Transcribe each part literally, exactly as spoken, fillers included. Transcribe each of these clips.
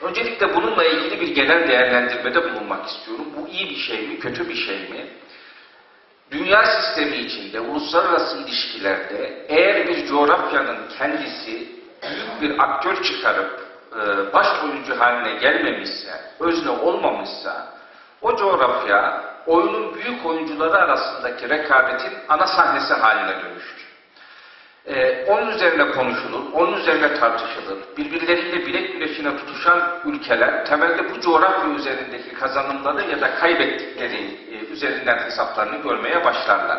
Öncelikle bununla ilgili bir genel değerlendirmede bulunmak istiyorum. Bu iyi bir şey mi, kötü bir şey mi? Dünya sistemi içinde, uluslararası ilişkilerde eğer bir coğrafyanın kendisi büyük bir aktör çıkarıp e, baş oyuncu haline gelmemişse, özne olmamışsa, o coğrafya oyunun büyük oyuncuları arasındaki rekabetin ana sahnesi haline dönüşür. Ee, onun üzerine konuşulur, onun üzerine tartışılır. Birbirleriyle bilek güreşine tutuşan ülkeler temelde bu coğrafya üzerindeki kazanımları ya da kaybettikleri e, üzerinden hesaplarını görmeye başlarlar.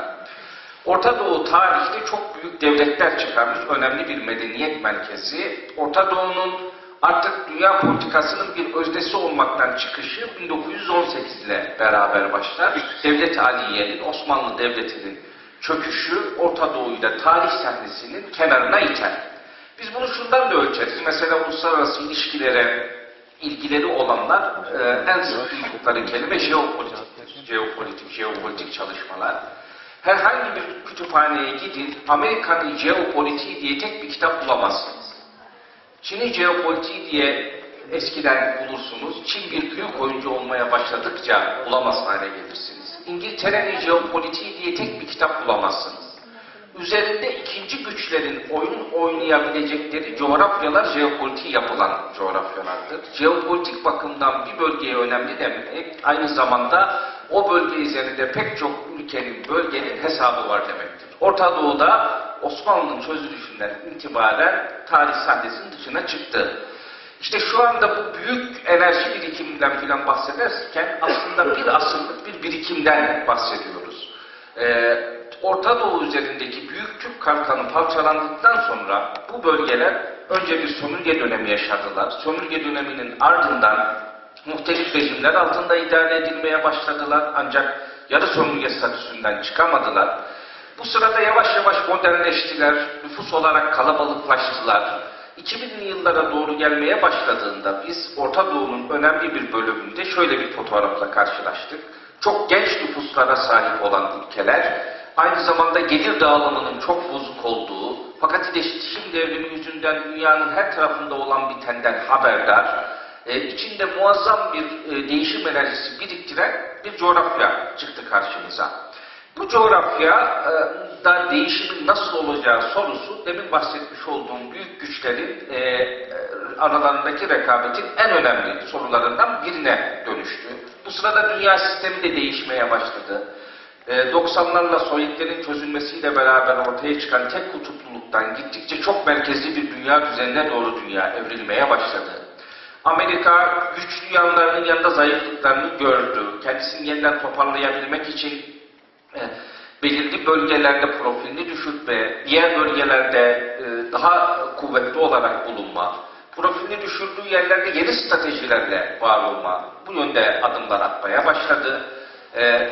Orta Doğu tarihte çok büyük devletler çıkarmış önemli bir medeniyet merkezi. Orta Doğu'nun artık dünya politikasının bir öznesi olmaktan çıkışı bin dokuz yüz on sekiz ile beraber başlar. Devlet-i Aliye'nin, Osmanlı Devleti'nin çöküşü Orta Doğu'yla tarih sahnesinin kenarına iter. Biz bunu şundan da ölçeriz. Mesela uluslararası ilişkilere ilgileri olanlar e, en sık duydukları kelime jeopolitik, jeopolitik, jeopolitik çalışmalar. Herhangi bir kütüphaneye gidin, Amerika'nın jeopolitiği diye tek bir kitap bulamazsınız. Çin'in jeopolitiği diye eskiden bulursunuz. Çin bir büyük oyuncu olmaya başladıkça bulamaz hale gelirsiniz. İngiltere'nin jeopolitiği diye tek bir kitap bulamazsınız. Üzerinde ikinci güçlerin oyun oynayabilecekleri coğrafyalar jeopolitik yapılan coğrafyalardır. Jeopolitik bakımdan bir bölgeye önemli demek, aynı zamanda o bölge üzerinde pek çok ülkenin, bölgenin hesabı var demektir. Orta Doğu'da Osmanlı'nın çözülüşünden itibaren tarih sahnesinin dışına çıktı. İşte şu anda bu büyük enerji birikiminden filan bahsederken aslında bir asırlık bir birikimden bahsediyoruz. Ee, Orta Doğu üzerindeki büyük Türk kalkanı parçalandıktan sonra bu bölgeler önce bir sömürge dönemi yaşadılar. Sömürge döneminin ardından muhtelif rejimler altında idare edilmeye başladılar ancak yarı sömürge statüsünden çıkamadılar. Bu sırada yavaş yavaş modernleştiler, nüfus olarak kalabalıklaştılar. iki binli yıllara doğru gelmeye başladığında biz Orta Doğu'nun önemli bir bölümünde şöyle bir fotoğrafla karşılaştık. Çok genç nüfuslara sahip olan ülkeler, aynı zamanda gelir dağılımının çok bozuk olduğu, fakat iletişim devrimi yüzünden dünyanın her tarafında olan bitenden haberdar, e, içinde muazzam bir e, değişim enerjisi biriktiren bir coğrafya çıktı karşımıza. Bu coğrafyada değişimin nasıl olacağı sorusu, demin bahsetmiş olduğum büyük güçlerin e, aralarındaki rekabetin en önemli sorularından birine dönüştü. Bu sırada dünya sistemi de değişmeye başladı. E, doksanlarla Sovyetlerin çözülmesiyle beraber ortaya çıkan tek kutupluluktan gittikçe çok merkezli bir dünya düzenine doğru dünya evrilmeye başladı. Amerika güçlü yanlarının yanında zayıflıklarını gördü. Kendisini yeniden toparlayabilmek için e, belirli bölgelerde profilini düşürtme, diğer bölgelerde e, daha kuvvetli olarak bulunma, profilini düşürdüğü yerlerde yeni stratejilerle var olma, bu yönde adımlar atmaya başladı. E,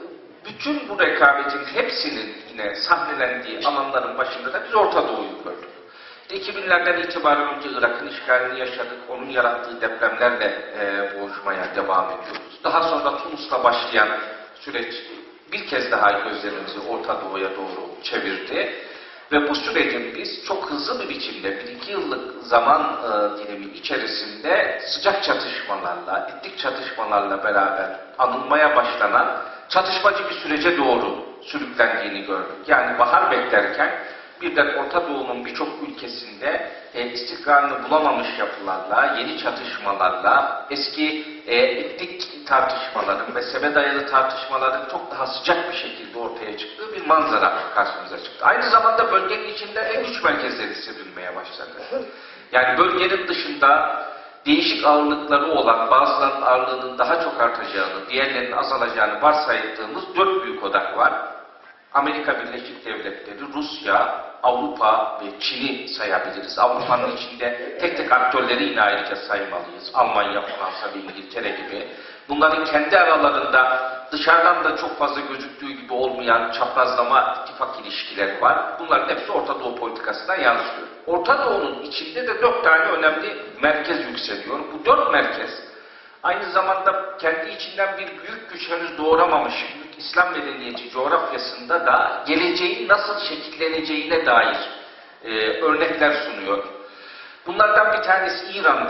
bütün bu rekabetin hepsinin yine sahnelendiği alanların başında da biz Orta Doğu'yu gördük. iki binlerden itibaren önce Irak'ın işgalini yaşadık, onun yarattığı depremlerle e, boğuşmaya devam ediyoruz. Daha sonra Tunus'la başlayan süreç bir kez daha gözlerimizi Orta Doğu'ya doğru çevirdi. Ve bu sürecin biz çok hızlı bir biçimde bir iki yıllık zaman e, dilimi içerisinde sıcak çatışmalarla, etnik çatışmalarla beraber anılmaya başlanan çatışmacı bir sürece doğru sürüklendiğini gördük. Yani bahar beklerken birden Orta Doğu'nun birçok ülkesinde e, istikrarını bulamamış yapılarla, yeni çatışmalarla, eski e, etnik tartışmaların, mezhebe dayalı tartışmaların çok daha sıcak bir şekilde ortaya çıktığı bir manzara karşımıza çıktı. Aynı zamanda bölgenin içinde en güç merkezleri hissedilmeye başladı. Yani bölgenin dışında değişik ağırlıkları olan, bazılarının ağırlığının daha çok artacağını, diğerlerinin azalacağını varsaydığımız dört büyük odak var. Amerika Birleşik Devletleri, Rusya, Avrupa ve Çin'i sayabiliriz. Avrupa'nın içinde tek tek aktörleri yine ayrıca saymalıyız. Almanya, Fransa ve İngiltere gibi. Bunların kendi aralarında dışarıdan da çok fazla gözüktüğü gibi olmayan çaprazlama ittifak ilişkileri var. Bunların hepsi Orta Doğu politikasına yansıyor. Orta Doğu'nun içinde de dört tane önemli merkez yükseliyor. Bu dört merkez aynı zamanda kendi içinden bir büyük güç henüz doğuramamış büyük İslam medeniyeti coğrafyasında da geleceğin nasıl şekilleneceğine dair e, örnekler sunuyor. Bunlardan bir tanesi İran'dır.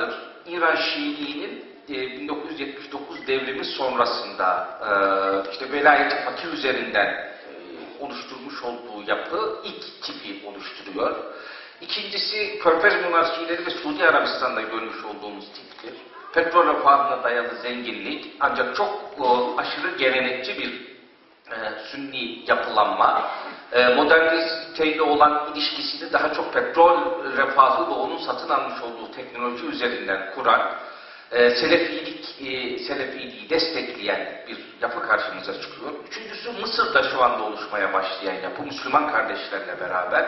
İran Şiiliğinin e, bin dokuz yüz yetmiş dokuz devrimi sonrasında e, işte velayet-i fakir üzerinden e, oluşturmuş olduğu yapı ilk tipi oluşturuyor. İkincisi Körfez monarşileri ve Suudi Arabistan'da görmüş olduğumuz tiptir. Petrol refahına dayalı zenginlik ancak çok o, aşırı gelenekçi bir e, sünni yapılanma. E, moderniteyle olan ilişkisini daha çok petrol refahı ve onun satın almış olduğu teknoloji üzerinden kuran, e, selefilik, e, selefiliği destekleyen bir yapı karşımıza çıkıyor. Üçüncüsü Mısır'da şu anda oluşmaya başlayan yapı, Müslüman kardeşlerle beraber.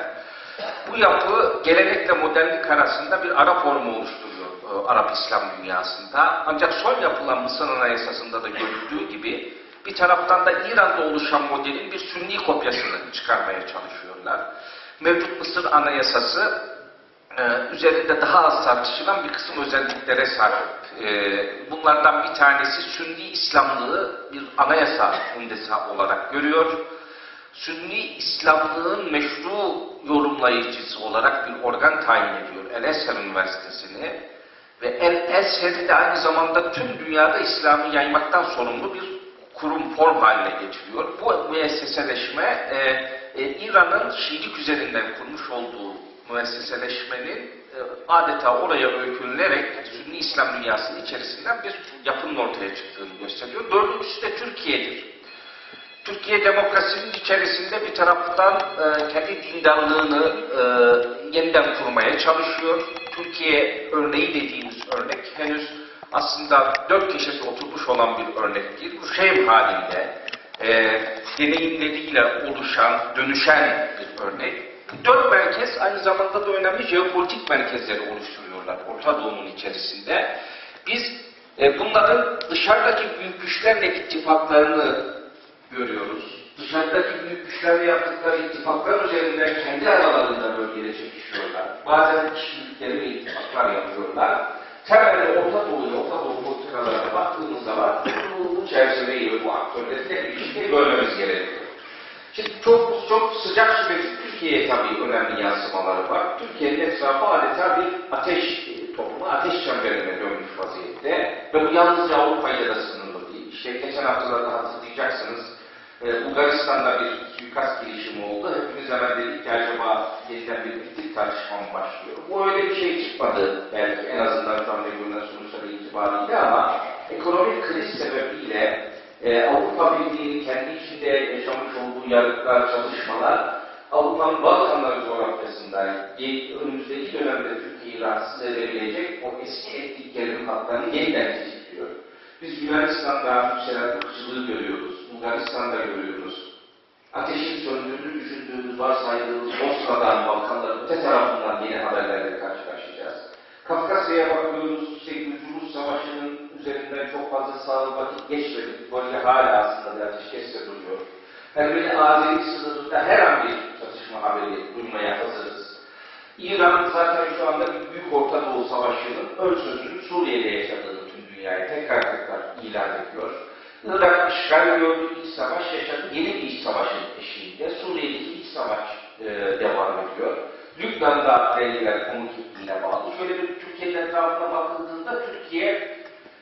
Bu yapı gelenekle modernlik arasında bir ara formu oluşturuyor e, Arap-İslam dünyasında. Ancak son yapılan Mısır Anayasası'nda da görüldüğü gibi bir taraftan da İran'da oluşan modelin bir sünni kopyasını çıkarmaya çalışıyorlar. Mevcut Mısır Anayasası e, üzerinde daha az tartışılan bir kısım özelliklere sahip. E, bunlardan bir tanesi Sünni İslamlığı bir anayasa hundesi olarak görüyor. Sünni İslamlığın meşru yorumlayıcısı olarak bir organ tayin ediyor El-Ezher Üniversitesi'ni ve El-Ezher'i de aynı zamanda tüm dünyada İslam'ı yaymaktan sorumlu bir kurum form haline getiriyor. Bu müesseseleşme e, e, İran'ın Şiilik üzerinden kurmuş olduğu müesseseleşmenin e, adeta oraya öykünülerek Sünni İslam dünyasının içerisinden bir yapının ortaya çıktığını gösteriyor. Dördüncüsü de Türkiye'dir. Türkiye demokrasinin içerisinde bir taraftan e, kendi dindarlığını e, yeniden kurmaya çalışıyor. Türkiye örneği dediğimiz örnek henüz aslında dört kişisi oturmuş olan bir örnek değil. Bu şey halinde e, deneyimleriyle oluşan, dönüşen bir örnek. Dört merkez aynı zamanda da önemli jeopolitik merkezleri oluşturuyorlar Orta Doğu'nun içerisinde. Biz e, bunların dışarıdaki büyük güçlerle ittifaklarını görüyoruz. Dışarıdaki büyük güçlerle yaptıkları ittifaklar üzerinden kendi aralarında bölgede çekişiyorlar. Bazen kişilikleri ve ittifaklar yapıyorlar. Temelde Orta Doğu'ya, Orta Doğu politikalarına baktığımız zaman bu çerçeveyi ve bu aktörleri ilişkiyi bölmemiz gerekiyor. Şimdi çok çok sıcak süreç Türkiye'ye tabii önemli yansımaları var. Türkiye'nin etrafı adeta bir ateş toplumu, ateş çemberine dönmüş vaziyette. Ve bu yalnızca Avrupa'yla da sınırlı değil. İşte geçen haftalarda hatırlayacaksınız, e, Bulgaristan'da bir suikast girişimi oldu. Hepimiz hemen dedik ki acaba yeniden bir etnik tartışma mı başlıyor? Bu öyle bir şey çıkmadı belki en azından şu anda görünen sonuçları itibariyle ama ekonomik kriz sebebiyle e, Avrupa Birliği'nin kendi içinde yaşamış olduğu yargılar, çalışmalar Avrupa'nın Balkanları coğrafyasında önümüzdeki dönemde Türkiye'yi rahatsız edebilecek o eski etnik gerilim hatlarını yeniden tetikliyor. Biz Yunanistan'da yükselen ırkçılığı görüyoruz, Bulgaristan'da görüyoruz. Ateşin söndüğünü düşündüğümüz, varsaydığımız Bosna'dan, Balkanların öte tarafından yeni haberlerle karşılaşacağız. Kafkasya'ya bakıyoruz, işte Rus Savaşı'nın üzerinden çok fazla sağ vakit geçmedik. Böyle hala aslında bir ateşkesle duruyor. Ermeni Azeri sınırında her an bir çatışma haberi duymaya hazırız. İran zaten şu anda bir Büyük Orta Doğu Savaşı'nın ön sözünü Suriye'de yaşadığını tüm dünyaya tekrar tekrar ilan ediyor. Irak işgal gördü, iç savaş yaşadı, yeni bir iç savaşın eşiğinde. Suriye'deki iç savaş e, devam ediyor. Lübnan'da dengeler komut gittiğine bağlı. Şöyle bir Türkiye'nin etrafına bakıldığında Türkiye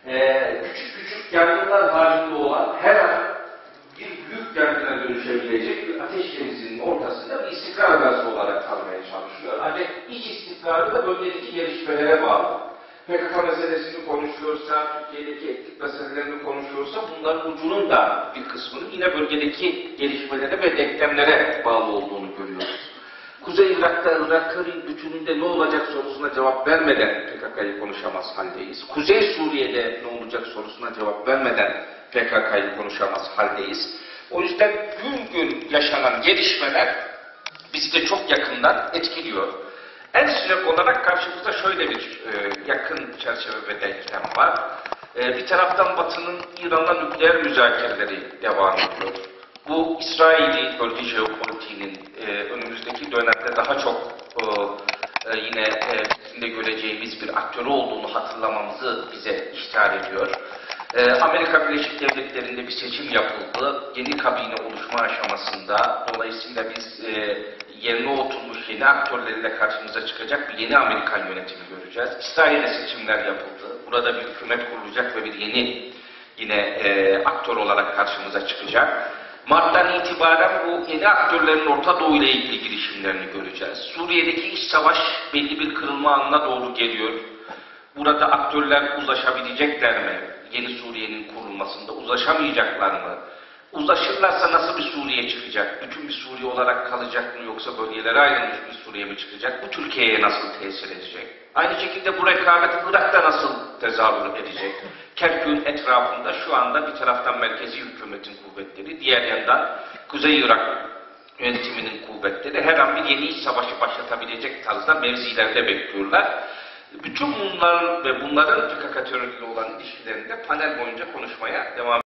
e, küçük küçük yangınlar halinde olan her an bir büyük yangına dönüşebilecek bir ateş denizinin ortasında bir istikrar gazı olarak kalmaya çalışıyor. Ancak iç istikrarı da bölgedeki gelişmelere bağlı. P K K meselesini konuşuyorsa, Türkiye'deki etnik meselelerini konuşuyorsa bunların ucunun da bir kısmının yine bölgedeki gelişmelere ve denklemlere bağlı olduğunu görüyoruz. Kuzey Irak'ta Irak'ın bütününde ne olacak sorusuna cevap vermeden P K K'yı konuşamaz haldeyiz. Kuzey Suriye'de ne olacak sorusuna cevap vermeden P K K'yı konuşamaz haldeyiz. O yüzden gün gün yaşanan gelişmeler bizi de çok yakından etkiliyor. En sıcak olarak karşımızda şöyle bir e, yakın çerçeve ve denklem var. E, bir taraftan Batı'nın İran'la nükleer müzakereleri devam ediyor. Bu İsrail'i bölge jeopolitiğinin e, önümüzdeki dönemde daha çok e, e, yine e, de göreceğimiz bir aktörü olduğunu hatırlamamızı bize ihtar ediyor. E, Amerika Birleşik Devletleri'nde bir seçim yapıldı. Yeni kabine oluşma aşamasında. Dolayısıyla biz e, yerine oturmuş yeni aktörleriyle karşımıza çıkacak bir yeni Amerikan yönetimi göreceğiz. İsrail'de seçimler yapıldı. burada bir hükümet kurulacak ve bir yeni yine e, aktör olarak karşımıza çıkacak. Mart'tan itibaren bu yeni aktörlerin Orta Doğu ile ilgili girişimlerini göreceğiz. Suriye'deki iç savaş belli bir kırılma anına doğru geliyor. Burada aktörler uzlaşabilecekler mi? Yeni Suriye'nin kurulmasında uzlaşamayacaklar mı? Uzlaşırlarsa nasıl bir Suriye çıkacak? Bütün bir Suriye olarak kalacak mı yoksa bölgelere ayrılmış bir Suriye mi çıkacak? Bu Türkiye'ye nasıl tesir edecek? Aynı şekilde bu rekabet Irak'ta nasıl tezahür edecek? Kerkük'ün etrafında şu anda bir taraftan merkezi hükümetin kuvvetleri, diğer yandan Kuzey Irak yönetiminin kuvvetleri her an bir yeni iç savaşı başlatabilecek tarzda mevzilerde bekliyorlar. Bütün bunlar ve bunların P K K terörüyle olan ilişkilerinde panel boyunca konuşmaya devam